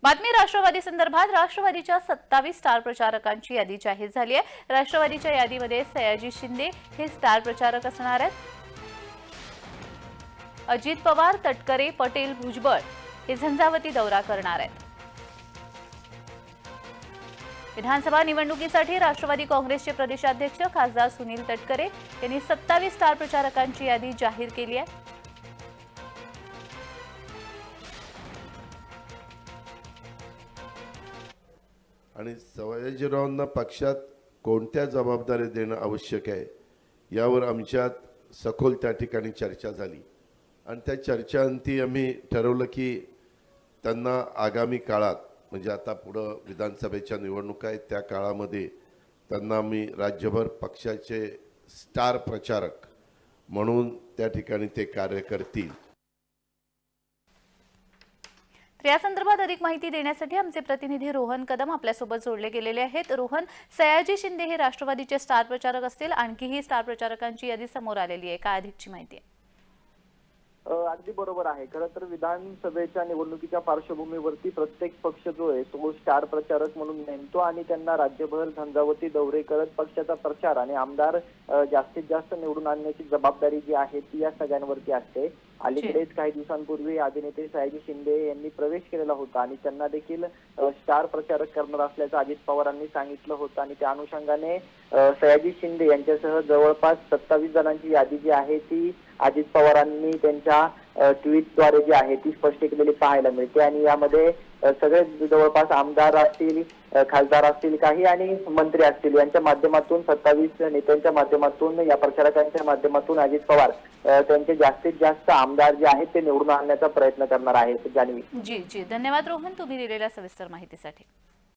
बातमी राष्ट्रवादी संदर्भात राष्ट्रवादीच्या 27 स्टार प्रचारकांची यादी जाहीर झाली आहे। राष्ट्रवादीच्या यादीमध्ये सयाजी शिंदे हे स्टार प्रचारक असणार आहेत। अजित पवार, तटकरे, पटेल, भुजबळ हे झंझावती दौरा करणार आहेत। विधानसभा निवडणुकीसाठी राष्ट्रवादी काँग्रेसचे प्रदेशाध्यक्ष खासदार सुनील तटकरे यांनी 27 स्टार प्रचारकांची यादी जाहीर केली आहे। आणि सयाजीरावांना पक्षात कोणत्या जबाबदारी देणं आवश्यक आहे यावर आमच्यात सखोल त्या ठिकाणी चर्चा झाली आणि त्या चर्चांती आम्ही ठरवलं की त्यांना आगामी काळात म्हणजे आता पुढं विधानसभेच्या निवडणुका आहेत त्या काळामध्ये त्यांना आम्ही राज्यभर पक्षाचे स्टार प्रचारक म्हणून त्या ठिकाणी ते कार्य करतील। या संदर्भात अधिक माहिती देण्यासाठी आमचे प्रतिनिधी रोहन कदम आपल्यासोबत जोडले गेलेले आहेत। रोहन, सयाजी शिंदे हे राष्ट्रवादीचे स्टार प्रचारक असतील, आणखीही स्टार प्रचारकांची यादी समोर आलेली आहे, काय अधिकची माहिती आहे? अगदी बरोबर आहे। खरं तर विधानसभेच्या निवडणुकीच्या पार्श्वभूमीवरती प्रत्येक पक्ष जो आहे तो स्टार प्रचारक म्हणून नेमतो आणि त्यांना राज्यभर झंझावती दौरे करत पक्षाचा प्रचार आणि आमदार जास्तीत जास्त निवडून आणण्याची जबाबदारी जी आहे ती या सगळ्यांवरती असते। अलीकडेच काही दिवसांपूर्वी अभिनेते सयाजी शिंदे यांनी प्रवेश केलेला होता आणि त्यांना देखील स्टार प्रचारक करणार असल्याचं अजित पवारांनी सांगितलं होतं आणि त्या अनुषंगाने सयाजी शिंदे यांच्यासह जवळपास 27 जणांची यादी जी आहे ती अजित पवारांनी त्यांच्या ट्विटद्वारे जी आहे ती स्पष्ट केलेली पाहायला मिळते आणि यामध्ये सगळे जवळपास आमदार असतील, खासदार असतील, काही आणि मंत्री असतील यांच्या माध्यमातून 27 नेत्यांच्या माध्यमातून या प्रचारकांच्या माध्यमातून अजित पवार त्यांचे जास्तीत जास्त आमदार जे आहेत ते निवडून आणण्याचा प्रयत्न करणार आहेत। जान्हवी जी धन्यवाद रोहन, तुम्ही दिलेल्या सविस्तर माहितीसाठी।